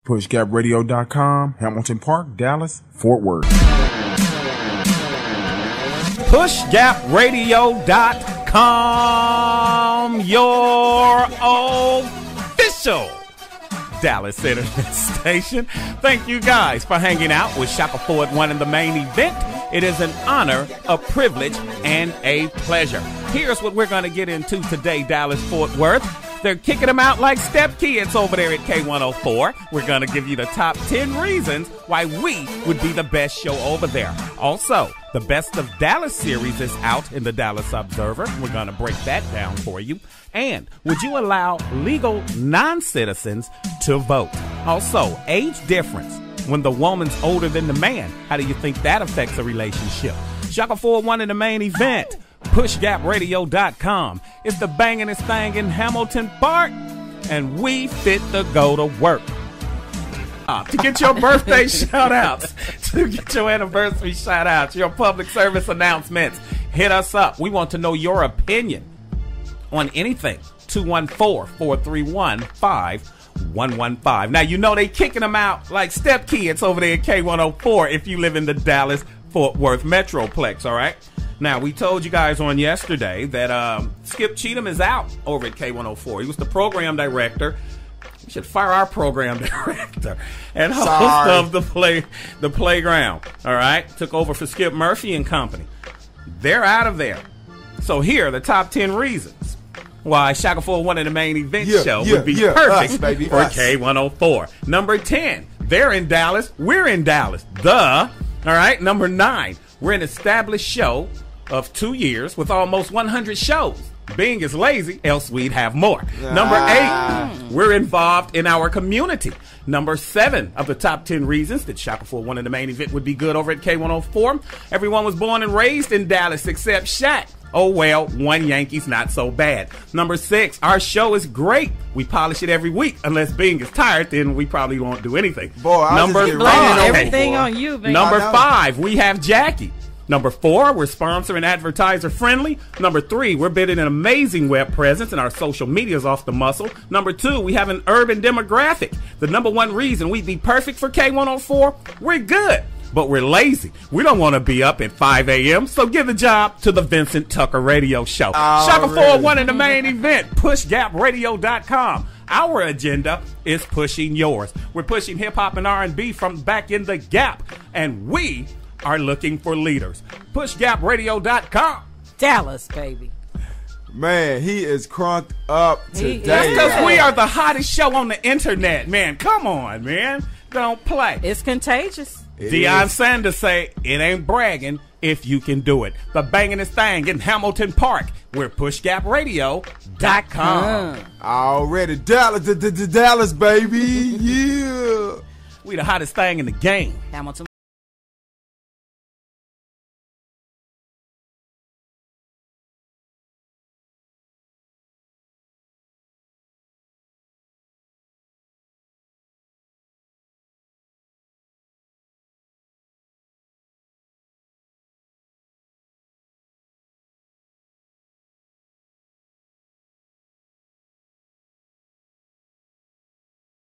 PushGapRadio.com, Hamilton Park, Dallas, Fort Worth. PushGapRadio.com, your official Dallas Internet station. Thank you guys for hanging out with Shaka Ford One in the main event. It is an honor, a privilege, and a pleasure. Here's what we're going to get into today, Dallas Fort Worth. They're kicking them out like step kids over there at K104. We're going to give you the top 10 reasons why we would be the best show over there. Also, the Best of Dallas series is out in the Dallas Observer. We're going to break that down for you. And would you allow legal non-citizens to vote? Also, age difference. When the woman's older than the man, how do you think that affects a relationship? Shaka 4-1 in the main event. PushGapRadio.com. It's the bangingest thing in Hamilton Park, and we fit to go to work. To get your birthday shout-outs, to get your anniversary shout-outs, your public service announcements, hit us up. We want to know your opinion on anything. 214-431-5115. Now, you know they kicking them out like step kids over there at K104 if you live in the Dallas-Fort Worth Metroplex, all right? Now, we told you guys on yesterday that Skip Cheatham is out over at K104. He was the program director. We should fire our program director and host of the playground. All right, took over for Skip Murphy and company. They're out of there. So here are the top 10 reasons why Shaka 4-1 in the main event show would be perfect for K104. Number 10, they're in Dallas. We're in Dallas. Duh. All right. Number 9, we're an established show of 2 years with almost 100 shows. Being is lazy, else we'd have more. Number 8, we're involved in our community. Number 7 of the top 10 reasons that Shaka 4-1 in the main event would be good over at K104. Everyone was born and raised in Dallas except Shaq. Oh, well, one Yankee's not so bad. Number 6, our show is great. We polish it every week. Unless Bing is tired, then we probably won't do anything. Boy, everything on you, baby. Number 5, we have Jackie. Number 4, we're sponsor and advertiser friendly. Number 3, we're building an amazing web presence and our social media is off the muscle. Number 2, we have an urban demographic. The number 1 reason we'd be perfect for K104, we're good, but we're lazy. We don't want to be up at 5 a.m., so give the job to the Vincent Tucker Radio Show. Shaka 4-1 in the main event, PushGapRadio.com. Our agenda is pushing yours. We're pushing hip-hop and R&B from back in the Gap, and we are looking for leaders. PushGapRadio.com. Dallas, baby. Man, he is crunked up today. That's because we are the hottest show on the internet, man. Come on, man. Don't play. It's contagious. Deion Sanders say, it ain't bragging if you can do it. The bangingest thing in Hamilton Park. We're PushGapRadio.com. Already. Dallas, baby. Yeah. We the hottest thing in the game. Hamilton